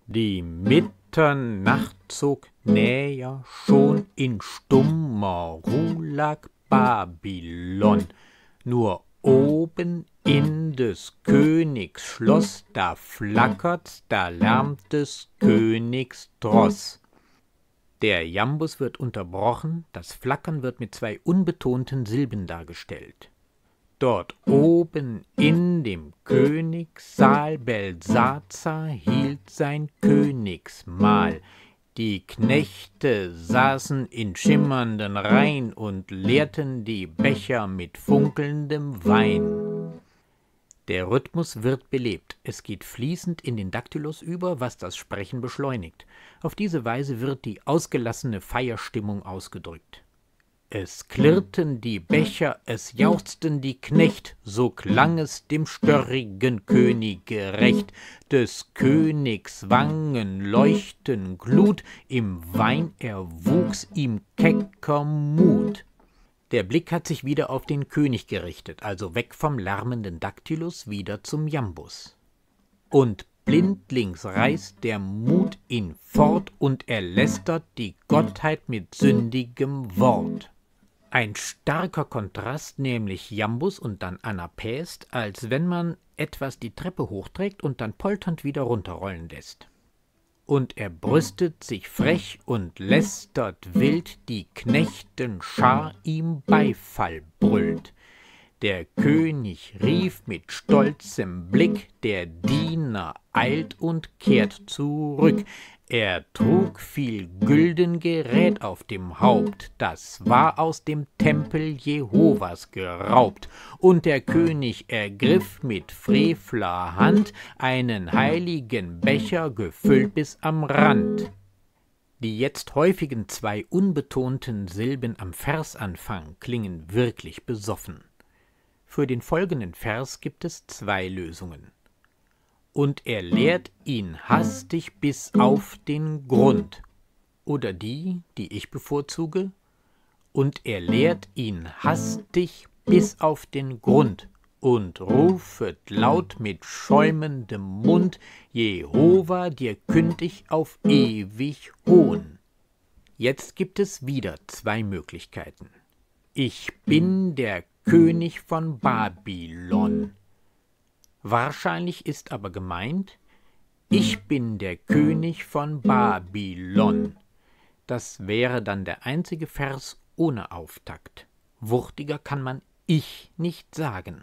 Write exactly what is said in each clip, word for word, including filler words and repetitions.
Die Mitternacht zog näher, schon in stummer Ruh lag Babylon. Nur oben in des Königs Schloss, da flackert's, da lärmt des Königs Tross. Der Jambus wird unterbrochen, das Flackern wird mit zwei unbetonten Silben dargestellt. Dort oben in dem Königssaal Belsazar hielt sein Königsmahl. Die Knechte saßen in schimmernden Reihen und leerten die Becher mit funkelndem Wein. Der Rhythmus wird belebt, es geht fließend in den Daktylus über, was das Sprechen beschleunigt. Auf diese Weise wird die ausgelassene Feierstimmung ausgedrückt. Es klirrten die Becher, es jauchzten die Knecht, so klang es dem störrigen Könige recht. Des Königs Wangen leuchten Glut, im Wein erwuchs ihm kecker Mut. Der Blick hat sich wieder auf den König gerichtet, also weg vom lärmenden Daktylus wieder zum Jambus. Und blindlings reißt der Mut ihn fort und er lästert die Gottheit mit sündigem Wort. Ein starker Kontrast, nämlich Jambus und dann Anapäst, als wenn man etwas die Treppe hochträgt und dann polternd wieder runterrollen lässt. Und er brüstet sich frech und lästert wild, die Knechtenschar ihm Beifall brüllt. Der König rief mit stolzem Blick, der Diener eilt und kehrt zurück. Er trug viel Güldengerät auf dem Haupt, das war aus dem Tempel Jehovas geraubt. Und der König ergriff mit frevler Hand einen heiligen Becher, gefüllt bis am Rand. Die jetzt häufigen zwei unbetonten Silben am Versanfang klingen wirklich besoffen. Für den folgenden Vers gibt es zwei Lösungen. Und er leert ihn hastig bis auf den Grund. Oder die, die ich bevorzuge. Und er leert ihn hastig bis auf den Grund und rufet laut mit schäumendem Mund, Jehova, dir künd ich auf ewig Hohn. Jetzt gibt es wieder zwei Möglichkeiten. Ich bin der König von Babylon. Wahrscheinlich ist aber gemeint, ich bin der König von Babylon. Das wäre dann der einzige Vers ohne Auftakt. Wuchtiger kann man ich nicht sagen.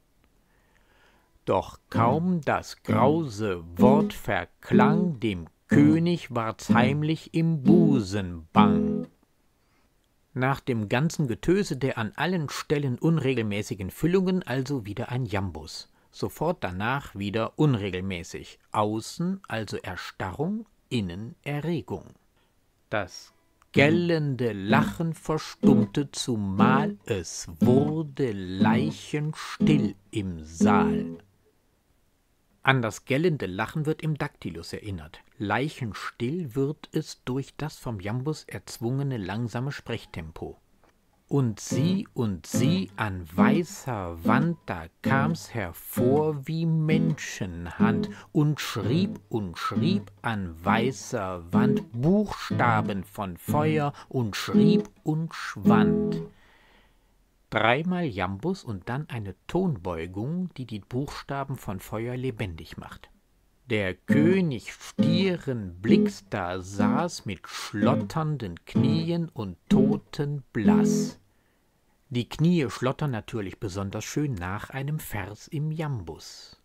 Doch kaum das grause Wort verklang, dem König ward's heimlich im Busen bang. Nach dem ganzen Getöse der an allen Stellen unregelmäßigen Füllungen also wieder ein Jambus. Sofort danach wieder unregelmäßig. Außen also Erstarrung, innen Erregung. Das gellende Lachen verstummte, zumal es wurde leichenstill im Saal. An das gellende Lachen wird im Daktylus erinnert. Leichenstill wird es durch das vom Jambus erzwungene langsame Sprechtempo. Und sieh, und sieh, an weißer Wand, da kam's hervor wie Menschenhand und schrieb und schrieb an weißer Wand Buchstaben von Feuer und schrieb und schwand. Dreimal Jambus und dann eine Tonbeugung, die die Buchstaben von Feuer lebendig macht. Der König Stierenblicks da saß mit schlotternden Knien und totenblass. Die Knie schlottern natürlich besonders schön nach einem Vers im Jambus.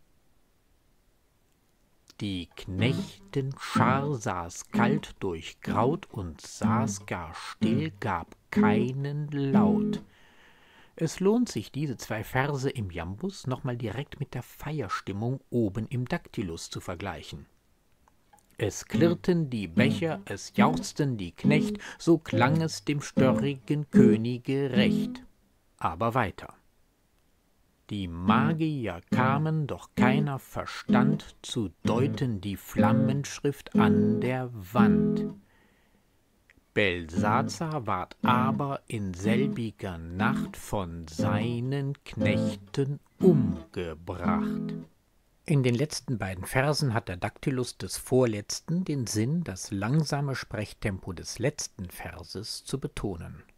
Die Knechtenschar saß kalt durchgraut und saß gar still, gab keinen Laut. Es lohnt sich, diese zwei Verse im Jambus nochmal direkt mit der Feierstimmung oben im Daktylus zu vergleichen. Es klirrten die Becher, es jauchzten die Knecht, so klang es dem störrigen Könige recht. Aber weiter. Die Magier kamen, doch keiner verstand zu deuten die Flammenschrift an der Wand. Belsazar ward aber in selbiger Nacht von seinen Knechten umgebracht. In den letzten beiden Versen hat der Daktylus des vorletzten den Sinn, das langsame Sprechtempo des letzten Verses zu betonen.